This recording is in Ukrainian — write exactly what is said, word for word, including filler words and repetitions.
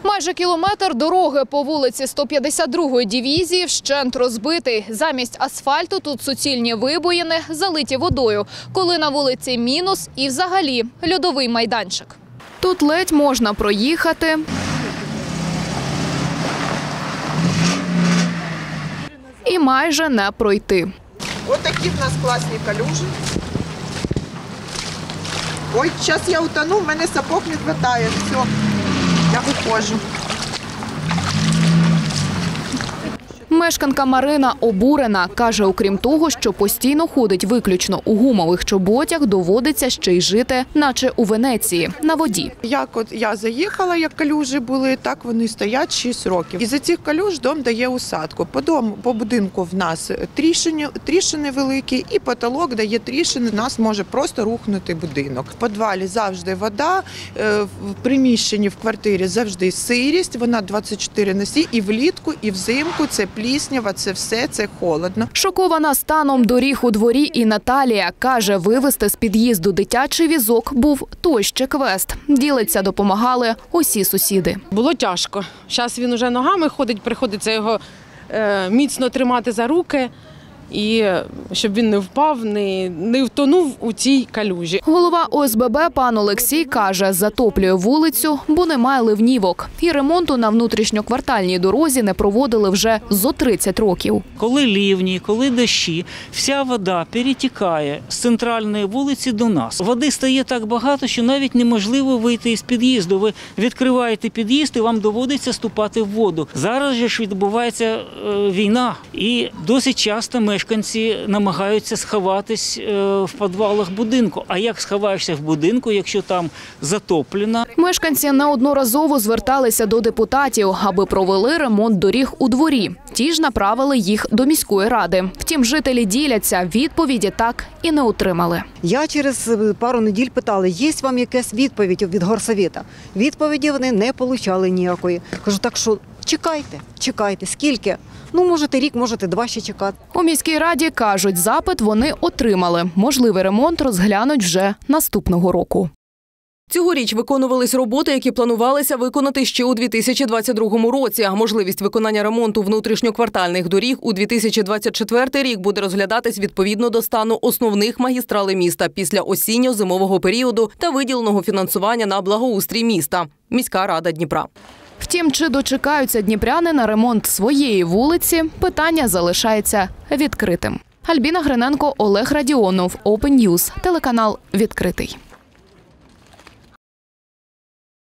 Майже кілометр дороги по вулиці сто п'ятдесят другої дивізії вщент розбитий. Замість асфальту тут суцільні вибоїни, залиті водою. Коли на вулиці мінус і взагалі льодовий майданчик. Тут ледь можна проїхати. І майже не пройти. Ось такі в нас класні калюжі. Ой, зараз я утону, в мене сапог не вистачає. Все, я виходжу. Мешканка Марина обурена. Каже, окрім того, що постійно ходить виключно у гумових чоботях, доводиться ще й жити, наче у Венеції, на воді. Як от я заїхала, як калюжі були, так вони стоять шість років. Із-за цих калюж дом дає усадку. По дому, по будинку в нас тріщини, тріщини великі, і потолок дає тріщини, в нас може просто рухнути будинок. В підвалі завжди вода, в приміщенні, в квартирі завжди сирість, вона двадцять чотири на сім, і влітку, і взимку це пліснява, це все, це холодно. Шокована станом доріг у дворі і Наталія. Каже, вивезти з під'їзду дитячий візок був той ще квест. Ділиться, допомагали усі сусіди. Було тяжко. Зараз він уже ногами ходить, приходиться його е, міцно тримати за руки. І щоб він не впав, не, не втонув у цій калюжі. Голова О С Б Б пан Олексій каже, затоплює вулицю, бо немає ливнівок. І ремонту на внутрішньоквартальній дорозі не проводили вже зо тридцять років. Коли лівні, коли дощі, вся вода перетікає з центральної вулиці до нас. Води стає так багато, що навіть неможливо вийти із під'їзду. Ви відкриваєте під'їзд і вам доводиться ступати в воду. Зараз же ж відбувається е, війна і досить часто ми Мешканці намагаються сховатись в підвалах будинку. А як сховаєшся в будинку, якщо там затоплено? Мешканці неодноразово зверталися до депутатів, аби провели ремонт доріг у дворі. Ті ж направили їх до міської ради. Втім, жителі діляться, відповіді так і не отримали. Я через пару неділь питала, є вам якась відповідь від горсовета? Відповіді вони не отримали ніякої. Кажу, так що чекайте, чекайте. Скільки? Ну, можете рік, можете два ще чекати. У міській раді кажуть, запит вони отримали. Можливий ремонт розглянуть вже наступного року. Цьогоріч виконувались роботи, які планувалися виконати ще у дві тисячі двадцять другому році. Можливість виконання ремонту внутрішньоквартальних доріг у дві тисячі двадцять четвертий рік буде розглядатись відповідно до стану основних магістралей міста після осінньо-зимового періоду та виділеного фінансування на благоустрій міста. Міська рада Дніпра. Втім, чи дочекаються дніпряни на ремонт своєї вулиці, питання залишається відкритим. Альбіна Гриненко, Олег Радіонов, Open News, телеканал «Відкритий».